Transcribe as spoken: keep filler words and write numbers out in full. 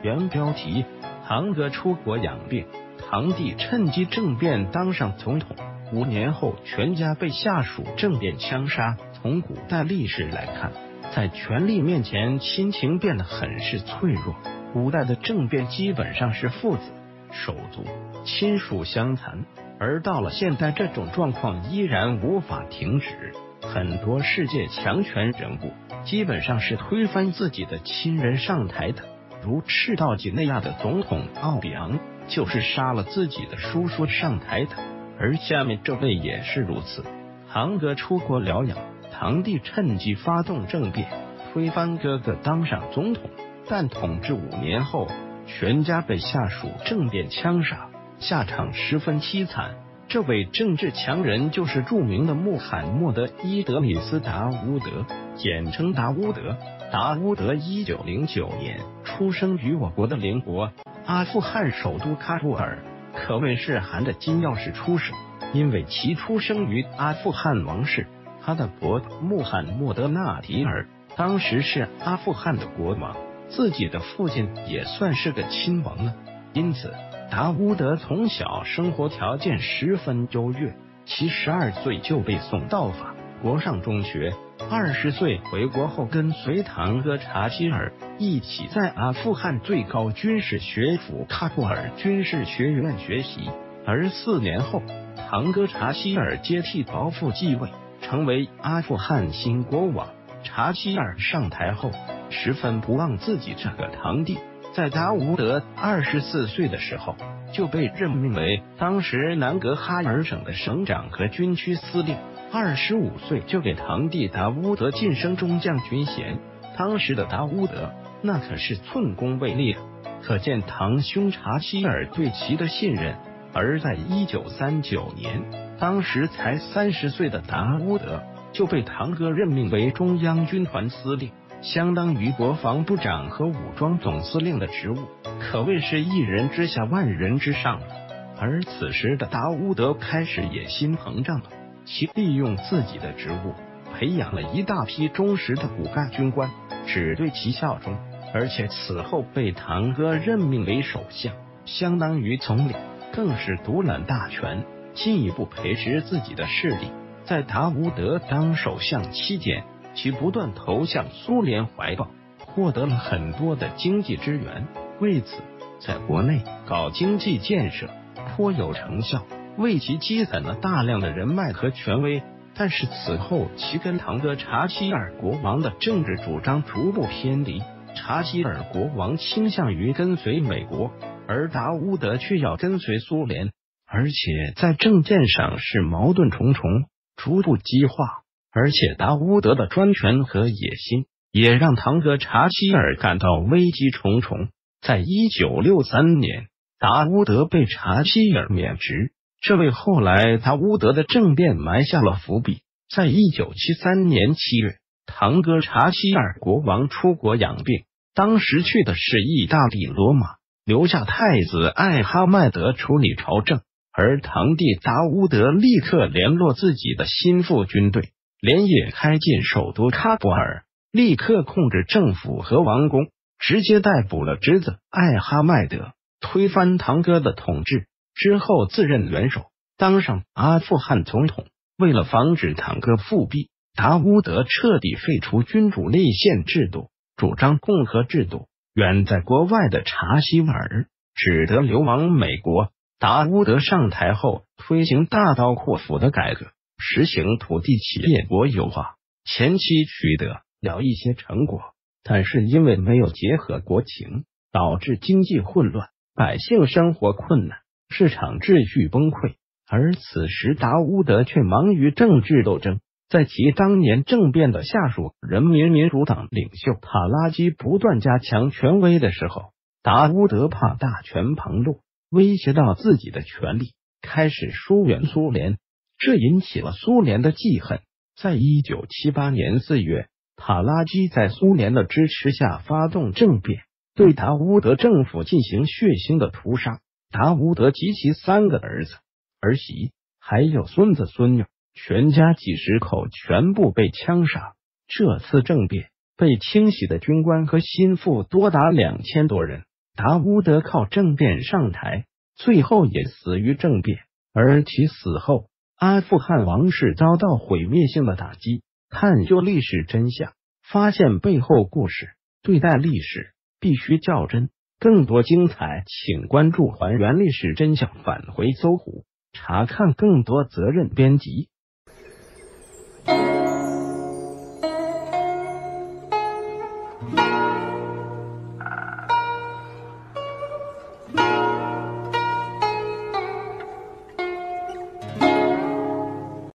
原标题：堂哥出国养病，堂弟趁机政变当上总统。五年后，全家被下属政变枪杀。从古代历史来看，在权力面前，亲情变得很是脆弱。古代的政变基本上是父子、手足、亲属相残，而到了现代，这种状况依然无法停止。很多世界强权人物基本上是推翻自己的亲人上台的，如赤道几内亚的总统奥比昂就是杀了自己的叔叔上台的，而下面这位也是如此。堂哥出国疗养，堂弟趁机发动政变，推翻哥哥当上总统，但统治五年后，全家被下属政变枪杀，下场十分凄惨。这位政治强人就是著名的穆罕默德·伊德里斯·达乌德，简称达乌德。达乌德一九零九年出生于我国的邻国阿富汗首都喀布尔，可谓是含着金钥匙出生。因为其出生于阿富汗王室，他的伯父穆罕默德·纳迪尔当时是阿富汗的国王，自己的父亲也算是个亲王了。因此达乌德从小生活条件十分优越，其十二岁就被送到法国上中学，二十岁回国后跟随堂哥查希尔一起在阿富汗最高军事学府喀布尔军事学院学习。而四年后，堂哥查希尔接替胞父继位，成为阿富汗新国王。查希尔上台后，十分不忘自己这个堂弟。在达乌德二十四岁的时候，就被任命为当时南格哈尔省的省长和军区司令。二十五岁就给堂弟达乌德晋升中将军衔。当时的达乌德那可是寸功未立，可见堂兄查希尔对其的信任。而在一九三九年，当时才三十岁的达乌德就被堂哥任命为中央军团司令，相当于国防部长和武装总司令的职务，可谓是一人之下万人之上了。而此时的达乌德开始野心膨胀了，其利用自己的职务培养了一大批忠实的骨干军官，只对其效忠，而且此后被堂哥任命为首相，相当于总理，更是独揽大权，进一步培植自己的势力。在达乌德当首相期间，其不断投向苏联怀抱，获得了很多的经济支援，为此在国内搞经济建设颇有成效，为其积攒了大量的人脉和权威。但是此后其跟堂哥查希尔国王的政治主张逐步偏离，查希尔国王倾向于跟随美国，而达乌德却要跟随苏联，而且在政见上是矛盾重重，逐步激化。而且达乌德的专权和野心也让堂哥查希尔感到危机重重。在一九六三年，达乌德被查希尔免职，这为后来达乌德的政变埋下了伏笔。在一九七三年七月，堂哥查希尔国王出国养病，当时去的是意大利罗马，留下太子艾哈迈德处理朝政，而堂弟达乌德立刻联络自己的心腹军队，连夜开进首都喀布尔，立刻控制政府和王宫，直接逮捕了侄子艾哈迈德，推翻堂哥的统治，之后自任元首，当上阿富汗总统。为了防止堂哥复辟，达乌德彻底废除君主立宪制度，主张共和制度。远在国外的查希尔只得流亡美国。达乌德上台后，推行大刀阔斧的改革，实行土地企业国有化，前期取得了一些成果，但是因为没有结合国情，导致经济混乱，百姓生活困难，市场秩序崩溃。而此时达乌德却忙于政治斗争，在其当年政变的下属人民民主党领袖塔拉基不断加强权威的时候，达乌德怕大权旁落，威胁到自己的权力，开始疏远苏联，这引起了苏联的记恨。在一九七八年四月，塔拉基在苏联的支持下发动政变，对达乌德政府进行血腥的屠杀。达乌德及其三个儿子、儿媳还有孙子孙女，全家几十口全部被枪杀。这次政变被清洗的军官和心腹多达两千多人， 达乌德靠政变上台，最后也死于政变。而其死后，阿富汗王室遭到毁灭性的打击。探究历史真相，发现背后故事，对待历史必须较真。更多精彩，请关注还原历史真相，返回搜狐，查看更多责任编辑。